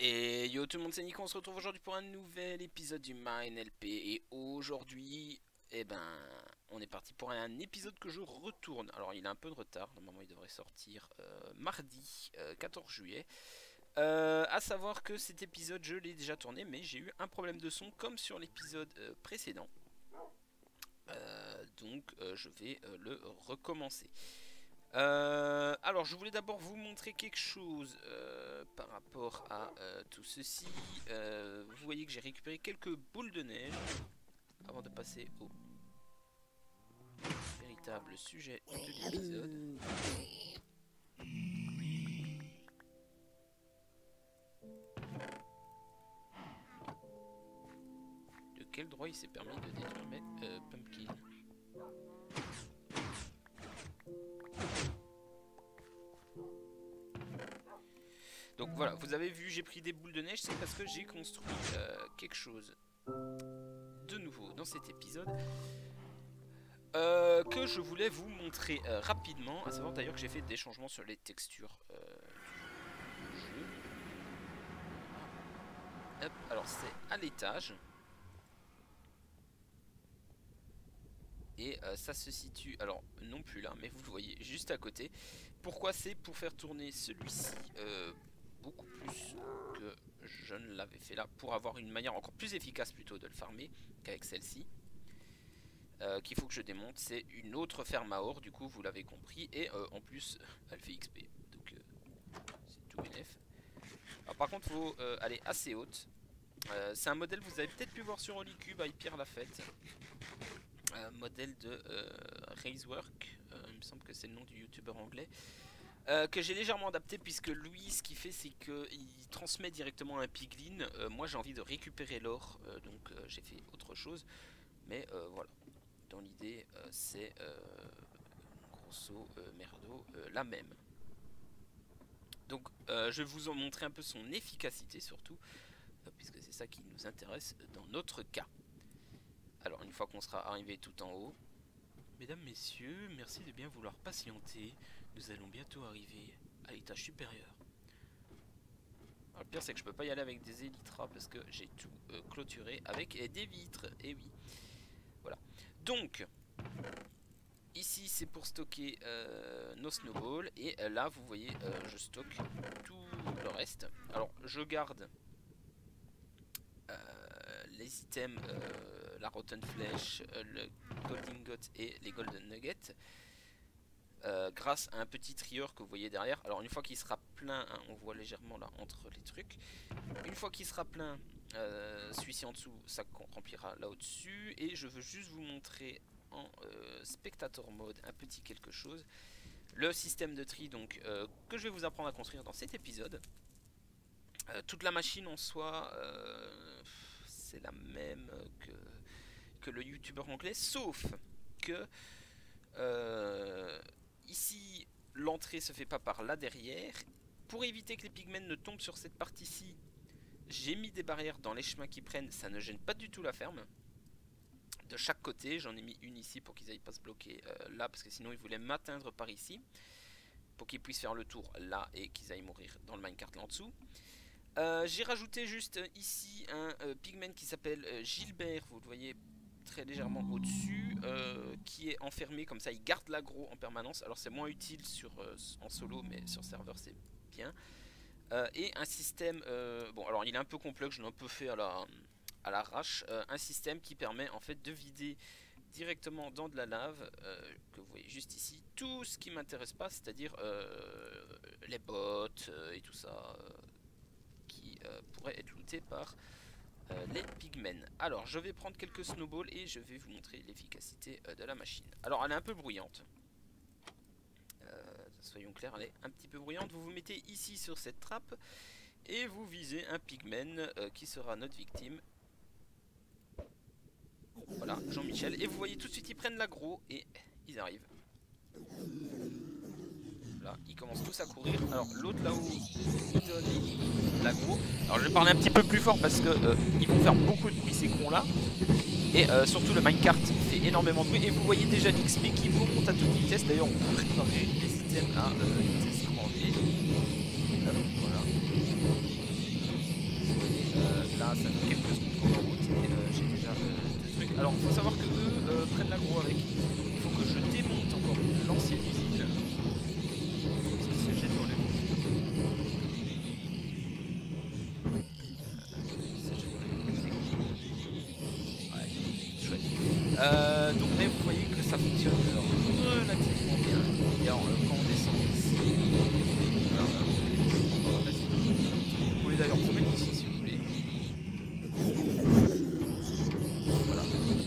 Et yo tout le monde, c'est Nico, on se retrouve aujourd'hui pour un nouvel épisode du MineLP. Et aujourd'hui, on est parti pour un épisode que je retourne. Alors il a un peu de retard, normalement il devrait sortir mardi 14 juillet. À savoir que cet épisode je l'ai déjà tourné, mais j'ai eu un problème de son comme sur l'épisode précédent. Donc je vais le recommencer. Alors je voulais d'abord vous montrer quelque chose par rapport à tout ceci. Vous voyez que j'ai récupéré quelques boules de neige avant de passer au véritable sujet de l'épisode. De quel droit il s'est permis de détruire mes pumpkins? Donc voilà, vous avez vu, j'ai pris des boules de neige, c'est parce que j'ai construit quelque chose de nouveau dans cet épisode que je voulais vous montrer rapidement. À savoir d'ailleurs que j'ai fait des changements sur les textures du jeu. Hop, alors c'est à l'étage. Et ça se situe, alors non plus là, mais vous le voyez juste à côté. Pourquoi? C'est pour faire tourner celui-ci beaucoup plus que je ne l'avais fait là, pour avoir une manière encore plus efficace plutôt de le farmer qu'avec celle-ci. Qu'il faut que je démonte, c'est une autre ferme à or, du coup vous l'avez compris, et en plus elle fait XP, donc c'est tout bénef. Alors par contre faut aller assez haute. C'est un modèle, vous avez peut-être pu voir sur Holycube, Hyper l'a fait. Modèle de Racework, il me semble que c'est le nom du youtubeur anglais, que j'ai légèrement adapté, puisque lui ce qu'il fait c'est qu'il transmet directement un piglin. Moi j'ai envie de récupérer l'or, donc j'ai fait autre chose, mais voilà, dans l'idée c'est grosso merdo la même. Donc je vais vous en montrer un peu son efficacité surtout, puisque c'est ça qui nous intéresse dans notre cas. Alors une fois qu'on sera arrivé tout en haut, mesdames, messieurs, merci de bien vouloir patienter. Nous allons bientôt arriver à l'étage supérieur. Alors, le pire c'est que je peux pas y aller avec des élytras parce que j'ai tout clôturé avec des vitres. Et oui, voilà. Donc ici c'est pour stocker nos snowballs. Et là vous voyez je stocke tout le reste. Alors je garde les items, la rotten flèche, le gold ingot et les golden nuggets, grâce à un petit trieur que vous voyez derrière. Alors une fois qu'il sera plein, hein, on voit légèrement là entre les trucs, une fois qu'il sera plein, celui-ci en dessous ça remplira là au dessus. Et je veux juste vous montrer en spectator mode un petit quelque chose, le système de tri donc que je vais vous apprendre à construire dans cet épisode. Toute la machine en soi c'est la même que le youtubeur anglais, sauf que ici l'entrée se fait pas par là derrière. Pour éviter que les pigments ne tombent sur cette partie-ci, j'ai mis des barrières dans les chemins qui prennent, ça ne gêne pas du tout la ferme. De chaque côté, j'en ai mis une ici pour qu'ils n'aillent pas se bloquer là, parce que sinon ils voulaient m'atteindre par ici, pour qu'ils puissent faire le tour là et qu'ils aillent mourir dans le minecart là en dessous. J'ai rajouté juste ici un pigment qui s'appelle Gilbert, vous le voyez très légèrement au-dessus, qui est enfermé, comme ça il garde l'aggro en permanence. Alors c'est moins utile en solo, mais sur serveur c'est bien. Et un système, bon alors il est un peu complexe, je l'ai un peu fait à l'arrache, un système qui permet en fait de vider directement dans de la lave, que vous voyez juste ici, tout ce qui m'intéresse pas, c'est-à-dire les bottes et tout ça, qui pourrait être looté par les pigmen. Alors je vais prendre quelques snowballs et je vais vous montrer l'efficacité de la machine. Alors elle est un peu bruyante, soyons clairs, elle est un petit peu bruyante. Vous vous mettez ici sur cette trappe et vous visez un pigmen qui sera notre victime. Voilà, Jean-Michel, et vous voyez tout de suite ils prennent l'aggro et ils arrivent. Là, ils commencent tous à courir. Alors l'autre là-haut, il donne l'aggro. Alors je vais parler un petit peu plus fort parce que ils vont faire beaucoup de bruit ces cons là. Et surtout le minecart fait énormément de bruit. Et vous voyez déjà l'XP qui monte à toute vitesse. D'ailleurs on peut préparer les items à vitesse grand V. Voilà. Alors, faut savoir que eux prennent l'agro avec. Il faut que je démonte encore l'ancienne usine. Parce qu'ils se jettent dans le vide. Ils se jettent dans le vide. Ouais, chouette. Donc, mais vous voyez que ça fonctionne relativement bien. Et alors, quand on descend ici, voilà, vous pouvez d'ailleurs promener ici si vous voulez. Voilà.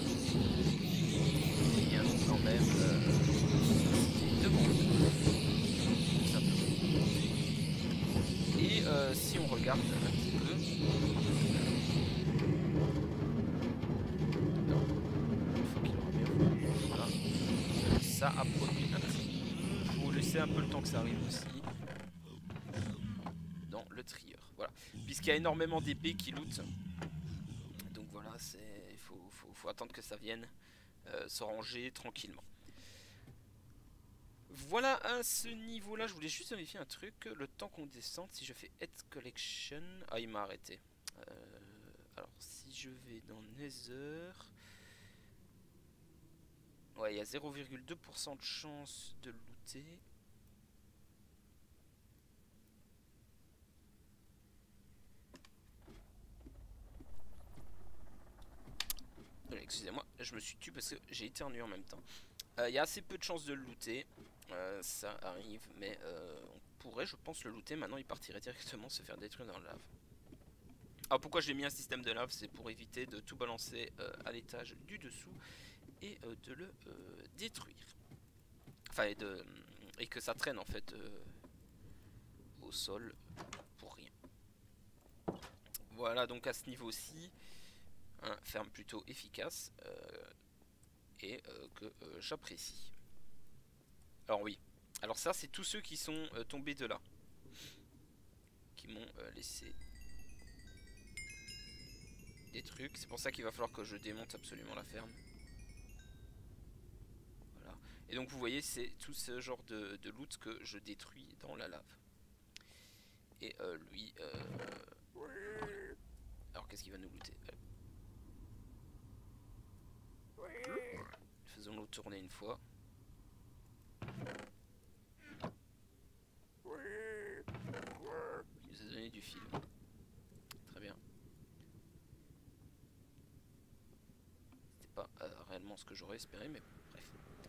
Il y a donc quand même devant tout simplement. Et si on regarde un petit peu, alors, une fois qu'il aura bien voulu, voilà, ça a produit un petit peu. Il faut laisser un peu le temps que ça arrive aussi dans le trieur. Voilà, puisqu'il y a énormément d'épées qui lootent. Donc voilà, il faut attendre que ça vienne se ranger tranquillement. Voilà à ce niveau là, je voulais juste vérifier un truc, le temps qu'on descende, si je fais Head Collection, ah il m'a arrêté. Alors si je vais dans Nether, ouais il y a 0,2% de chance de looter. Excusez-moi, je me suis tué parce que j'ai éternué en même temps. Il y a assez peu de chances de le looter, ça arrive, mais on pourrait, je pense, le looter. Maintenant, il partirait directement se faire détruire dans la lave. Alors, pourquoi j'ai mis un système de lave? C'est pour éviter de tout balancer à l'étage du dessous et de le détruire. Enfin, et que ça traîne en fait au sol pour rien. Voilà, donc à ce niveau-ci, un ferme plutôt efficace et que j'apprécie. Alors oui, alors ça c'est tous ceux qui sont tombés de là, qui m'ont laissé des trucs. C'est pour ça qu'il va falloir que je démonte absolument la ferme. Voilà. Et donc vous voyez, c'est tout ce genre de loot que je détruis dans la lave. Et lui, alors qu'est-ce qu'il va nous looter? Faisons-le tourner une fois. Il nous a donné du fil. Très bien. C'était pas réellement ce que j'aurais espéré, mais bref.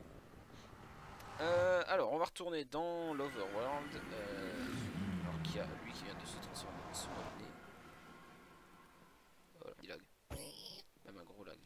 Alors, on va retourner dans l'Overworld. Alors qu'il y a lui qui vient de se transformer en sous-nez. Voilà, il lag. Même un gros lag.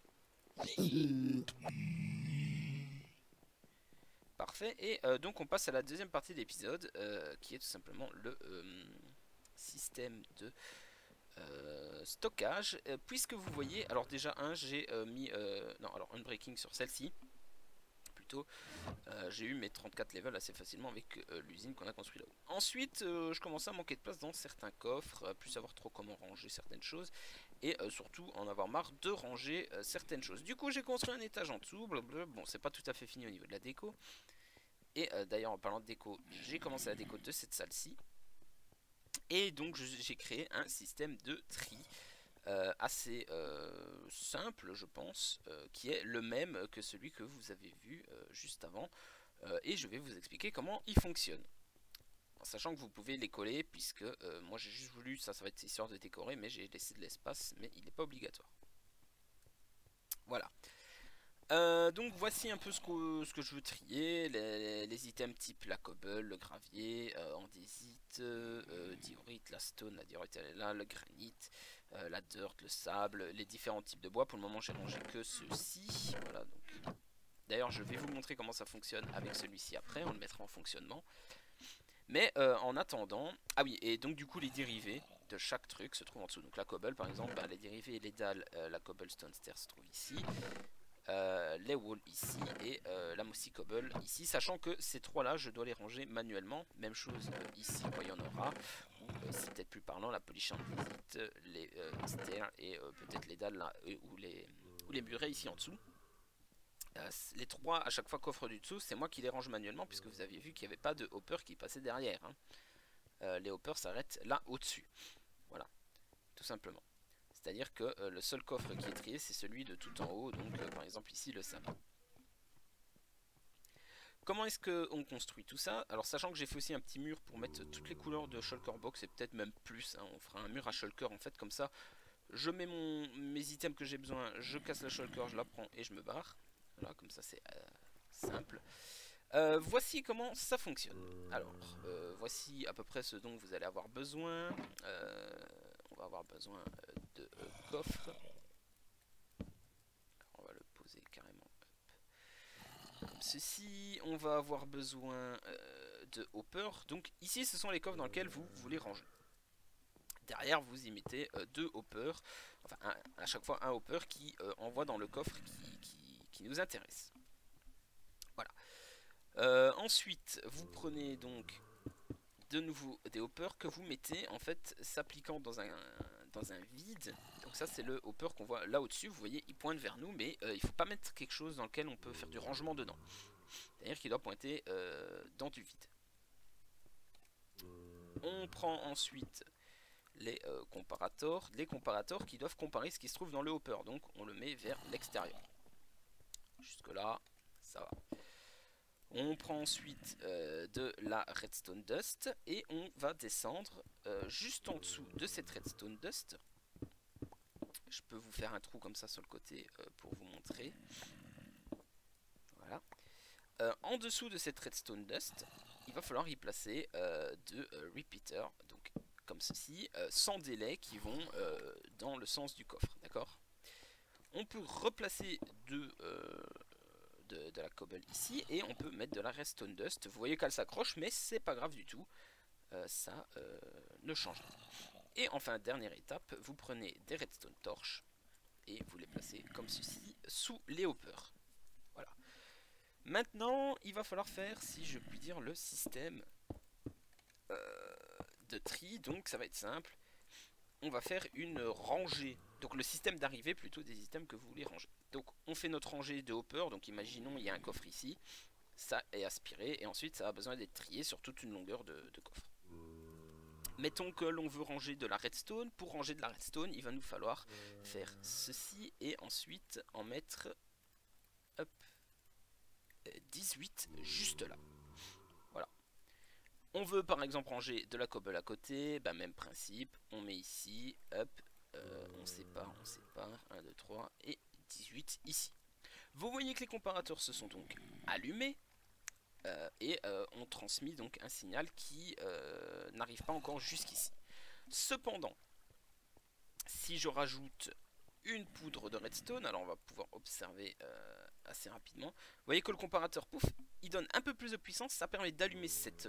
Parfait, et donc on passe à la deuxième partie de l'épisode, qui est tout simplement le système de stockage, puisque vous voyez, alors déjà j'ai mis, non alors unbreaking sur celle-ci, plutôt, j'ai eu mes 34 levels assez facilement avec l'usine qu'on a construite là-haut. Ensuite, je commençais à manquer de place dans certains coffres, plus savoir trop comment ranger certaines choses, et surtout en avoir marre de ranger certaines choses. Du coup j'ai construit un étage en dessous, blablabla. Bon c'est pas tout à fait fini au niveau de la déco. Et d'ailleurs en parlant de déco, j'ai commencé la déco de cette salle-ci. Et donc j'ai créé un système de tri assez simple je pense, qui est le même que celui que vous avez vu juste avant. Et je vais vous expliquer comment il fonctionne. En sachant que vous pouvez les coller, puisque moi j'ai juste voulu, ça va être histoire de décorer, mais j'ai laissé de l'espace, mais il n'est pas obligatoire. Voilà. Donc voici un peu ce que je veux trier, les items type la cobble, le gravier, andésite, diorite, la stone, la diorite elle est là, le granit, la dirt, le sable, les différents types de bois. Pour le moment j'ai rangé que ceux-ci. Voilà, donc d'ailleurs je vais vous montrer comment ça fonctionne avec celui-ci après, on le mettra en fonctionnement. Mais en attendant, ah oui, et donc du coup les dérivés de chaque truc se trouvent en dessous. Donc la cobble par exemple, bah, les dérivés et les dalles, la cobblestone stair se trouvent ici. Les walls ici et la mossy cobble ici, sachant que ces trois là je dois les ranger manuellement. Même chose ici quand il y en aura, ou c'est peut-être plus parlant, la polish andésite, les stairs et peut-être les dalles là, ou les murets ici en dessous. Les trois à chaque fois qu'offre du dessous, c'est moi qui les range manuellement, puisque vous aviez vu qu'il n'y avait pas de hopper qui passait derrière, hein. Les hoppers s'arrêtent là au dessus, voilà, tout simplement. C'est-à-dire que le seul coffre qui est trié, c'est celui de tout en haut, donc par exemple ici le sapin. Comment est-ce qu'on construit tout ça? Alors sachant que j'ai fait aussi un petit mur pour mettre toutes les couleurs de Shulker Box, et peut-être même plus, hein, on fera un mur à Shulker en fait, comme ça je mets mes items que j'ai besoin, je casse la Shulker, je la prends et je me barre. Voilà, comme ça c'est simple. Voici comment ça fonctionne. Alors, voici à peu près ce dont vous allez avoir besoin. On va avoir besoin de coffres. On va le poser carrément comme ceci. On va avoir besoin de hoppers. Donc ici, ce sont les coffres dans lesquels vous voulez ranger. Derrière, vous y mettez deux hoppers. Enfin, à chaque fois un hopper qui envoie dans le coffre qui nous intéresse. Voilà. Ensuite, vous prenez donc de nouveau des hoppers que vous mettez en fait s'appliquant dans un vide. Donc ça c'est le hopper qu'on voit là au-dessus, vous voyez il pointe vers nous, mais il ne faut pas mettre quelque chose dans lequel on peut faire du rangement dedans. C'est-à-dire qu'il doit pointer dans du vide. On prend ensuite les comparators qui doivent comparer ce qui se trouve dans le hopper, donc on le met vers l'extérieur. Jusque là ça va. On prend ensuite de la redstone dust et on va descendre juste en dessous de cette redstone dust. Je peux vous faire un trou comme ça sur le côté pour vous montrer. Voilà. En dessous de cette redstone dust, il va falloir y placer deux repeaters, donc comme ceci, sans délai, qui vont dans le sens du coffre. D'accord. On peut replacer deux de la cobble ici et on peut mettre de la redstone dust. Vous voyez qu'elle s'accroche, mais c'est pas grave du tout, ça ne change rien. Et enfin, dernière étape, vous prenez des redstone torches et vous les placez comme ceci sous les hoppers. Voilà. Maintenant, il va falloir faire, si je puis dire, le système de tri. Donc ça va être simple. On va faire une rangée, donc le système d'arrivée plutôt des items que vous voulez ranger. Donc on fait notre rangée de hoppers, donc imaginons il y a un coffre ici, ça est aspiré et ensuite ça a besoin d'être trié sur toute une longueur de coffre. Mettons que l'on veut ranger de la redstone. Pour ranger de la redstone, il va nous falloir faire ceci et ensuite en mettre hop, 18 juste là. Voilà. On veut par exemple ranger de la cobble à côté, bah, même principe, on met ici, hop, on sépare, 1, 2, 3 et 18 ici. Vous voyez que les comparateurs se sont donc allumés et ont transmis donc un signal qui n'arrive pas encore jusqu'ici. Cependant, si je rajoute une poudre de redstone, alors on va pouvoir observer assez rapidement. Vous voyez que le comparateur, pouf, il donne un peu plus de puissance, ça permet d'allumer cette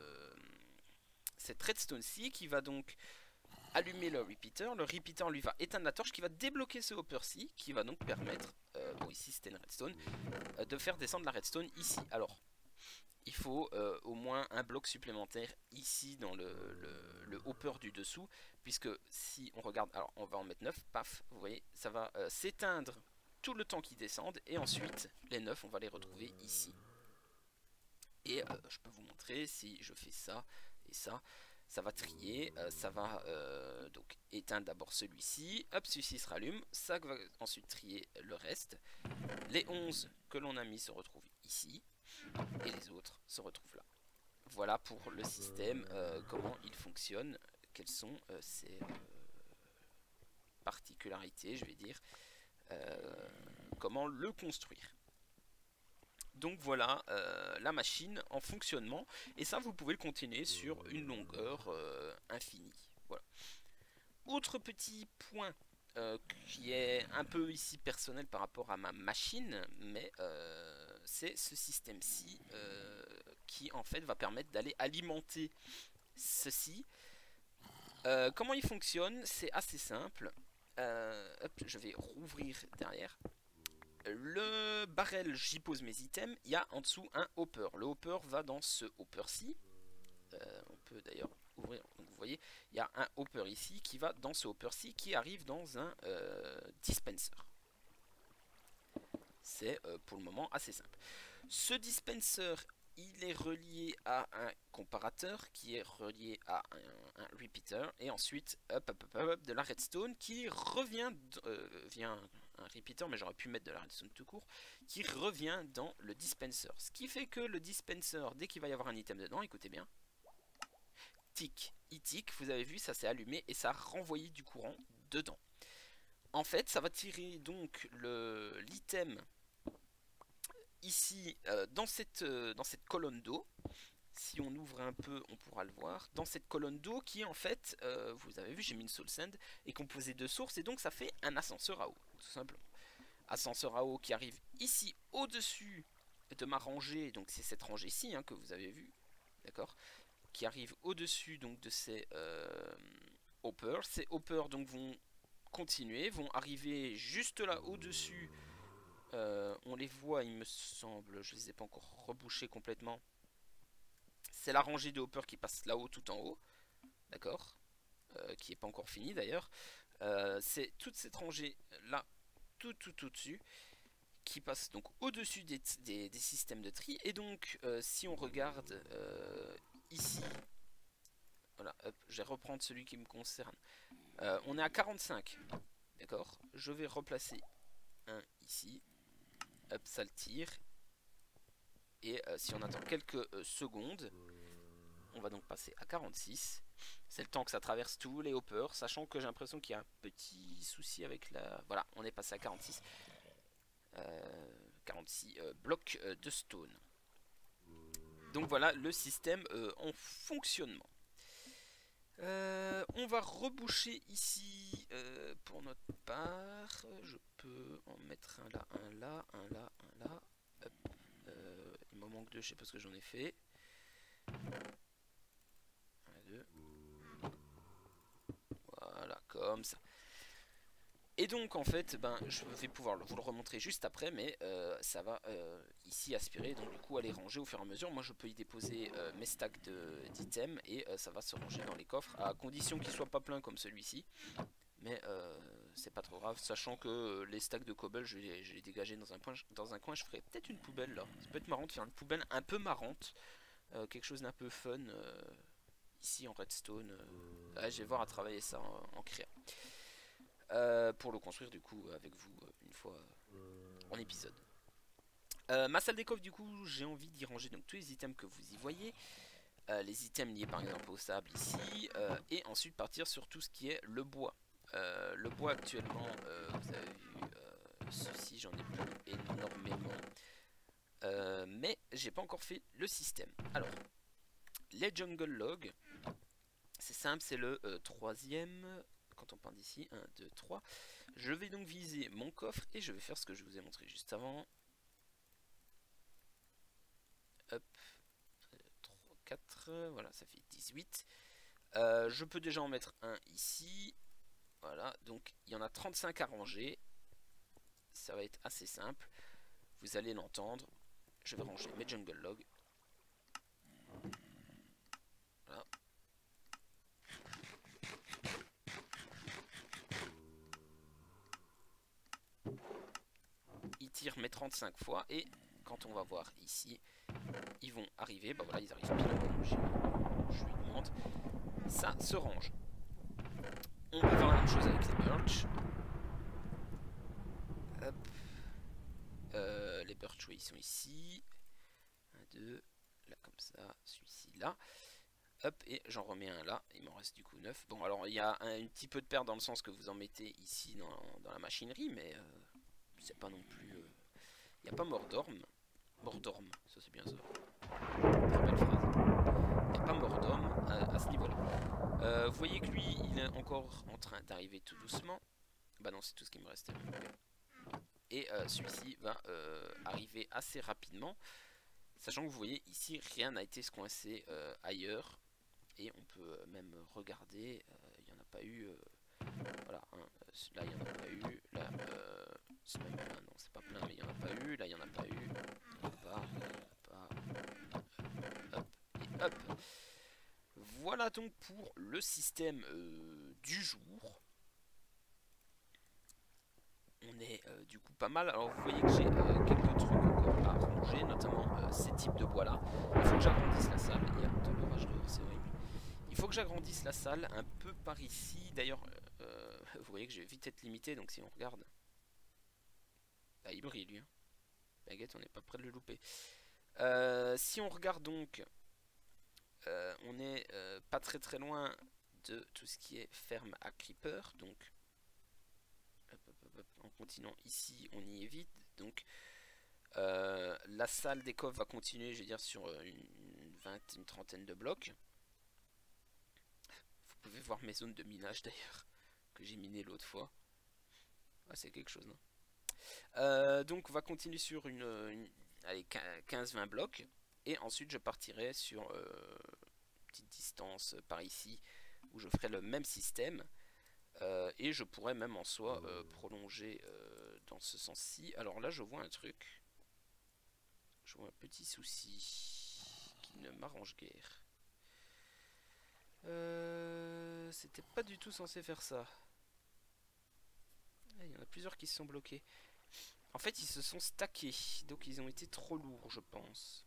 redstone-ci qui va donc allumer le repeater. Le repeater lui va éteindre la torche qui va débloquer ce hopper-ci qui va donc permettre, bon ici c'était une redstone, de faire descendre la redstone ici. Alors, il faut au moins un bloc supplémentaire ici dans le hopper du dessous, puisque si on regarde, alors on va en mettre 9, paf, vous voyez, ça va s'éteindre tout le temps qu'ils descendent, et ensuite les 9 on va les retrouver ici. Et je peux vous montrer, si je fais ça et ça, ça va trier, ça va donc éteindre d'abord celui-ci, hop, celui-ci se rallume, ça va ensuite trier le reste. Les 11 que l'on a mis se retrouvent ici, et les autres se retrouvent là. Voilà pour le système, comment il fonctionne, quelles sont ses particularités, je vais dire, comment le construire. Donc voilà la machine en fonctionnement, et ça vous pouvez le continuer sur une longueur infinie. Voilà. Autre petit point qui est un peu ici personnel par rapport à ma machine, mais c'est ce système-ci qui en fait va permettre d'aller alimenter ceci. Comment il fonctionne? C'est assez simple. Hop, je vais rouvrir derrière. Le barrel, j'y pose mes items. Il y a en dessous un hopper. Le hopper va dans ce hopper-ci. On peut d'ailleurs ouvrir. Donc vous voyez, il y a un hopper ici qui va dans ce hopper-ci qui arrive dans un dispenser. C'est pour le moment assez simple. Ce dispenser il est relié à un comparateur qui est relié à un repeater et ensuite de la redstone qui revient via un repeater, mais j'aurais pu mettre de la redstone tout court, qui revient dans le dispenser. Ce qui fait que le dispenser, dès qu'il va y avoir un item dedans, écoutez bien, tic, il tic, vous avez vu, ça s'est allumé et ça a renvoyé du courant dedans. En fait, ça va tirer donc l'item ici dans cette colonne d'eau. Si on ouvre un peu, on pourra le voir. Dans cette colonne d'eau qui est en fait, vous avez vu, j'ai mis une soul sand, est composée de sources et donc ça fait un ascenseur à eau, tout simplement. Ascenseur à eau qui arrive ici au-dessus de ma rangée, donc c'est cette rangée-ci hein, que vous avez vu, d'accord, qui arrive au-dessus donc de ces hoppers. Ces hoppers donc vont continuer, vont arriver juste là au-dessus. On les voit, il me semble, je les ai pas encore rebouchés complètement. C'est la rangée de hoppers qui passe là-haut tout en haut, d'accord, qui n'est pas encore finie d'ailleurs. C'est toute cette rangée là, tout au-dessus, qui passe donc au-dessus des systèmes de tri. Et donc, si on regarde ici, voilà, hop, je vais reprendre celui qui me concerne. On est à 45, d'accord. Je vais replacer un ici, hop, ça le tire. Et si on attend quelques secondes, on va donc passer à 46. C'est le temps que ça traverse tous les hoppers, sachant que j'ai l'impression qu'il y a un petit souci avec la... Voilà, on est passé à 46. 46 blocs de stone. Donc voilà le système en fonctionnement. On va reboucher ici pour notre part. Je peux en mettre un là, un là, un là, un là. Il m'en manque deux, je sais pas ce que j'en ai fait. Un, deux. Voilà, comme ça. Et donc en fait, ben, je vais pouvoir vous le remontrer juste après, mais ça va ici aspirer, donc du coup aller ranger au fur et à mesure. Moi je peux y déposer mes stacks d'items et ça va se ranger dans les coffres, à condition qu'ils soient pas pleins comme celui-ci. Mais c'est pas trop grave, sachant que les stacks de cobble, je vais les dégager dans un coin. Je ferai peut-être une poubelle là. Ça peut être marrant de faire une poubelle un peu marrante, quelque chose d'un peu fun ici en redstone. Je vais voir à travailler ça en créa. Pour le construire du coup avec vous une fois en épisode. Ma salle des coffres du coup j'ai envie d'y ranger donc tous les items que vous y voyez, les items liés par exemple au sable ici, et ensuite partir sur tout ce qui est le bois. Le bois actuellement, vous avez vu, ceci j'en ai plus énormément, mais j'ai pas encore fait le système. Alors les jungle logs, c'est simple, c'est le troisième. Quand on part d'ici, 1, 2, 3. Je vais donc viser mon coffre et je vais faire ce que je vous ai montré juste avant. Hop, 3, 4, voilà, ça fait 18. Je peux déjà en mettre un ici. Voilà, donc il y en a 35 à ranger. Ça va être assez simple. Vous allez l'entendre. Je vais ranger mes jungle logs. Voilà. Il tire mes 35 fois et quand on va voir ici, ils vont arriver, bah voilà, ils arrivent pile comme je lui demande, ça se range. On va faire la même chose avec les birch. Hop. Les birch, oui, ils sont ici. 1, 2, là comme ça, celui-ci là. Hop, et j'en remets un là, il m'en reste du coup 9. Bon, alors il y a un petit peu de perte dans le sens que vous en mettez ici dans la machinerie, mais c'est pas non plus... Il n'y a pas Mordorm. Mordorm, ça c'est bien ça. Très belle phrase. Il n'y a pas Mordorm à ce niveau-là. Vous voyez que lui, il est encore en train d'arriver tout doucement. Bah non, c'est tout ce qui me restait. Et celui-ci va arriver assez rapidement. Sachant que vous voyez ici, rien n'a été coincé ailleurs. Et on peut même regarder, il n'y en a pas eu... voilà, hein, là il n'y en a pas eu. Là, c'est même plein, non c'est pas plein, mais il n'y en a pas eu. Là il n'y en a pas eu. Il n'y en a pas, hop, et hop. Voilà donc pour le système du jour. On est du coup pas mal. Alors vous voyez que j'ai quelques trucs encore à ranger. prolonger, notamment ces types de bois là. Il faut que j'agrandisse la salle. Il y a de l'orage dehors, c'est horrible. Il faut que j'agrandisse la salle un peu par ici. D'ailleurs, vous voyez que je vais vite être limité, donc si on regarde... Ah, il brille lui. Hein. Baguette, on n'est pas près de le louper. Si on regarde donc, on est pas très loin de tout ce qui est ferme à creeper. Donc, en continuant ici, on y est vite. Donc, la salle des coffres va continuer, je veux dire, sur une trentaine de blocs. Vous pouvez voir mes zones de minage d'ailleurs, que j'ai miné l'autre fois. Ah, c'est quelque chose, hein. Donc, on va continuer sur allez, 15-20 blocs. Et ensuite, je partirai sur une petite distance par ici, où je ferai le même système. Et je pourrais même en soi prolonger dans ce sens-ci. Alors là, je vois un truc. Je vois un petit souci qui ne m'arrange guère. C'était pas du tout censé faire ça. Il y en a plusieurs qui se sont bloqués. En fait, ils se sont stackés. Donc, ils ont été trop lourds, je pense.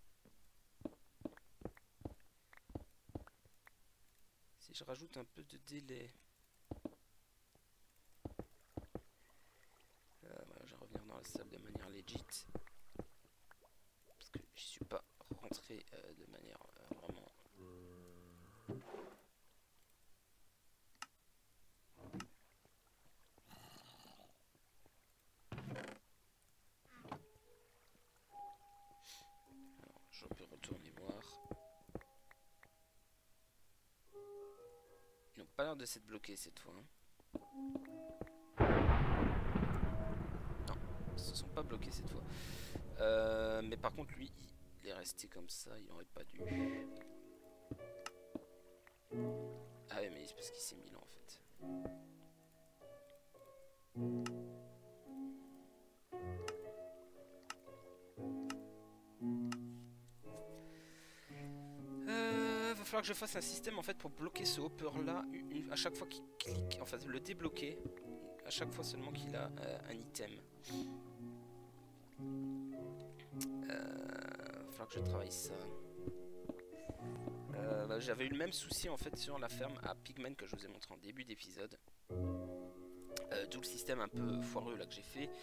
Si je rajoute un peu de délai. Voilà, je vais revenir dans la salle de manière legit. Parce que je suis pas rentré de manière vraiment... Alors, je peux retourner voir. Ils n'ont pas l'air de s'être bloqués cette fois. Hein. Non, ils se sont pas bloqués cette fois. Mais par contre, lui, il est resté comme ça. Il n'aurait pas dû. Ah ouais, mais c'est parce qu'il s'est mis là en fait. Va falloir que je fasse un système en fait pour bloquer ce hopper là à chaque fois qu'il clique, en fait le débloquer à chaque fois seulement qu'il a un item. Va falloir que je travaille ça. J'avais eu le même souci en fait sur la ferme à Pigman que je vous ai montré en début d'épisode. D'où le système un peu foireux là que j'ai fait.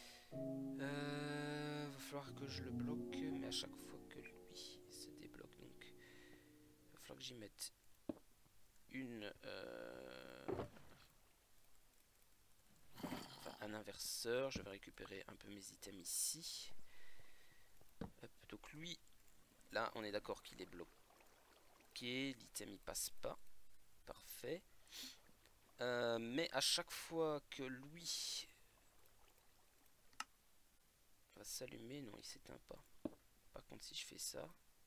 Va falloir que je le bloque, mais à chaque fois que lui se débloque, donc il va falloir que j'y mette un inverseur. Je vais récupérer un peu mes items ici. Hop, donc lui, là on est d'accord qu'il est bloqué. L'item il passe pas. Parfait. Mais à chaque fois que lui va s'allumer, non il s'éteint pas. Par contre si je fais ça,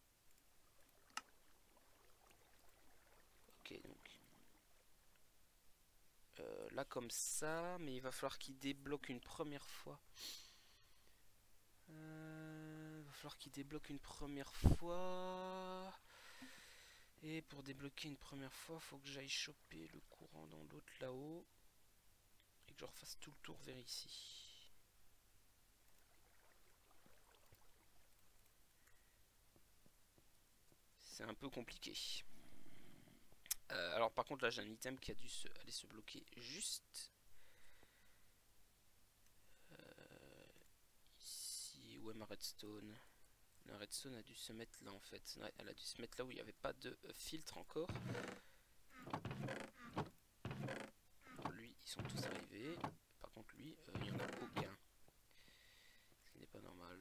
ok donc là comme ça, mais il va falloir qu'il débloque une première fois. Il va falloir qu'il débloque une première fois. Et pour débloquer une première fois, faut que j'aille choper le courant dans l'autre là-haut. Et que je refasse tout le tour vers ici. C'est un peu compliqué. Alors par contre là j'ai un item qui a dû aller se bloquer juste ici. Où est ma redstone? La redstone a dû se mettre là en fait. Ouais, elle a dû se mettre là où il n'y avait pas de filtre encore. Lui ils sont tous arrivés. Par contre lui il n'y en a aucun. Ce qui n'est pas normal.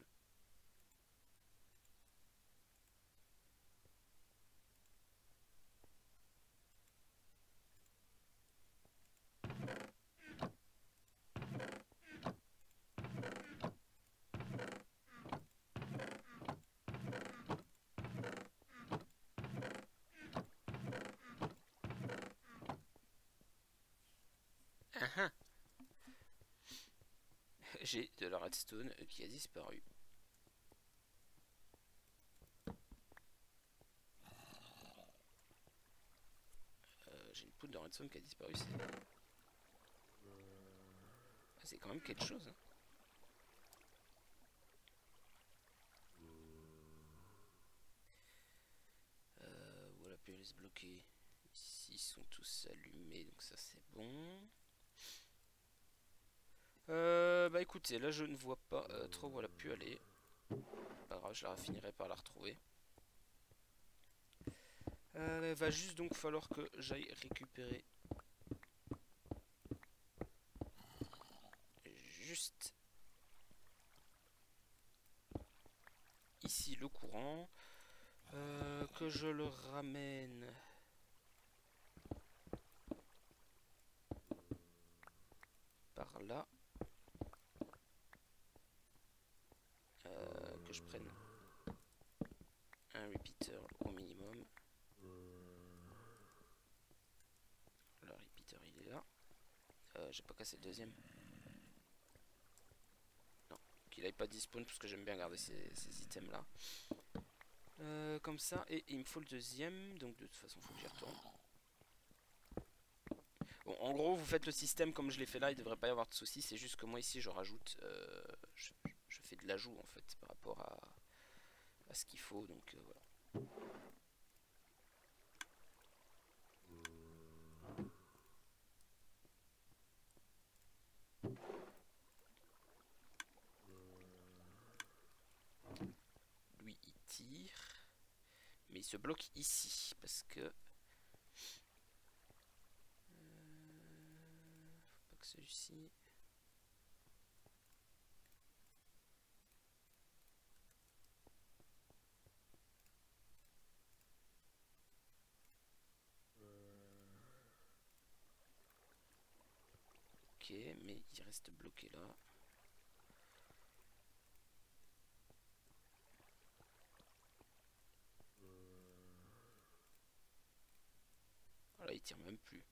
J'ai de la redstone qui a disparu. J'ai une poudre de redstone qui a disparu. C'est quand même quelque chose. Hein. sont tous allumés, donc ça c'est bon. Bah écoutez, là je ne vois pas trop où elle a pu aller. Pas grave, je la finirai par la retrouver. Il va juste donc falloir que j'aille récupérer juste ici le courant. Que je le ramène par là. Que je prenne un repeater au minimum. Le repeater il est là. J'ai pas cassé le deuxième. Non, qu'il aille pas despawn parce que j'aime bien garder ces items là. Comme ça, et il me faut le deuxième, donc de toute façon faut que j'y retourne. Bon, en gros vous faites le système comme je l'ai fait là, il devrait pas y avoir de soucis, c'est juste que moi ici je rajoute, je fais de l'ajout en fait par rapport à ce qu'il faut, donc voilà. Lui il tire, mais il se bloque ici parce que faut pas que celui-ci. Ok, mais il reste bloqué là. Voilà, il tire même plus.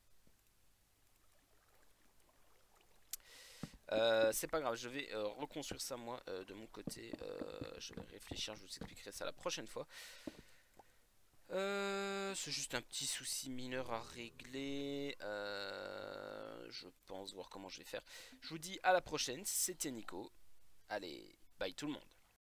C'est pas grave, je vais reconstruire ça moi de mon côté. Je vais réfléchir, je vous expliquerai ça la prochaine fois. C'est juste un petit souci mineur à régler. Je pense voir comment je vais faire. Je vous dis à la prochaine, c'était Nico. Allez, bye tout le monde.